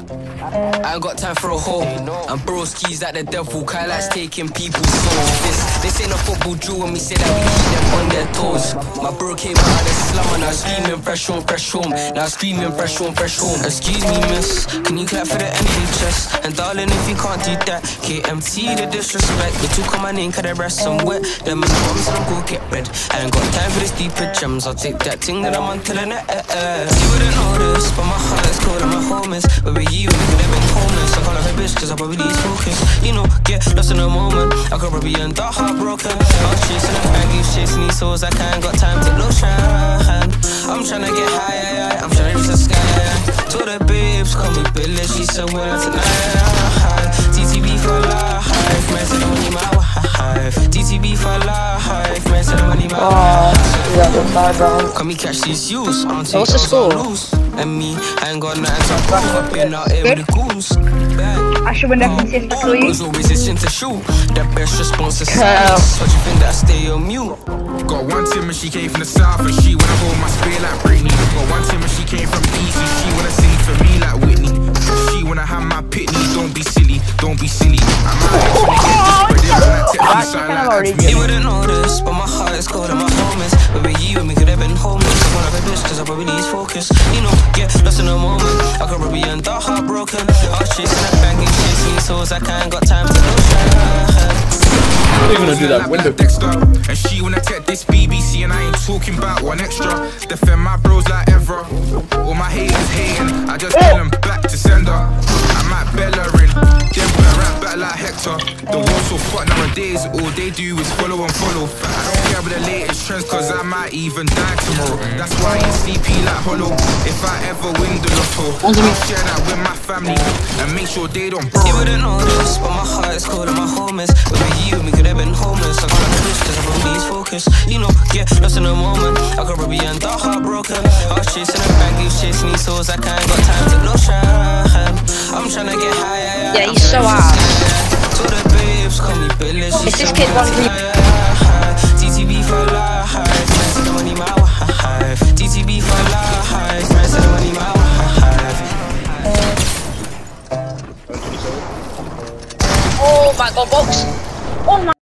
I ain't got time for a hoe. And broski's like the devil, Kai likes taking people's souls. This ain't a football drill when we say that we keep them on their toes. My bro came out of the slum and I was screaming fresh home, fresh home. Now screaming fresh home, fresh home. Excuse me, miss, can you clap for the NHS? And darling, if you can't do that, KMT the disrespect. They took on my name, cause their breasts some wet. Them and the bombs and I'm go get red. I ain't got time for this deeper gems. I'll take that thing that I'm on to the net. You wouldn't know this, but my heart is cold and my home is. Where were you when you could have been homeless? I call her a bitch cause I probably lose focus. You know, get lost in a moment. I could probably end up heartbroken. I was chasing a baggies, chasing these souls. I can't got time to lotion. I'm tryna get high, I'm tryna reach the sky. To the babes, call me Billy, she said we're not tonight. TTB for life, man said the money my wife. TTB for life, man said the money my wife. Come me catch these youths, I'm taking loose. And me, I ain't got nothing to fuck up in out here with the goons. I should win that contest for you. Was always itching to shoot. That best response is silence. What you think that I stay on mute? Got one Tim and she came from the south and she wanna hold my spear like Britney. Got one Tim and she came from east and she wanna sing for me like Whitney. She wanna have my pitney, don't be silly, don't be silly. I'm out here trying to get this spread on that technique. You wouldn't know this, but my heart is cold and my home is. Where were you when we could have been homeless? I wanna be bitch cause I probably lose focus. You know, get lost in a moment. I could probably end up heartbroken. I was chasing a banging, chasing souls. I can't got time to lotion. I'm not gonna do that window. And she wanna take this BBC and I ain't talking about one extra. Defend my bros like ever. All my haters hating, I just tell them back to sender. I might Bellerin, then put a rap back like Hector. The world's so fucked nowadays, all they do is follow and follow. I don't care about the latest trends cause I might even die tomorrow. That's why I ain't sleepy like hollow. If I ever win the lotto, I'll share that with my family and make sure they don't borrow. You wouldn't know this, but my heart is cold and my home is. Where were you when we could have been homeless? I can't bitch cause I probably lose focus. You know, get lost in a moment. I could probably end up heartbroken. I was chasing a baggies, chasing these souls. I can't got time to lotion. I'm tryna get high. Yeah, he's so hard. To the babes, call me Billy. It's this kid one week. TTB for life, man said the money my wife. TTB for life, man said the money my wife. Oh my god, box. Oh my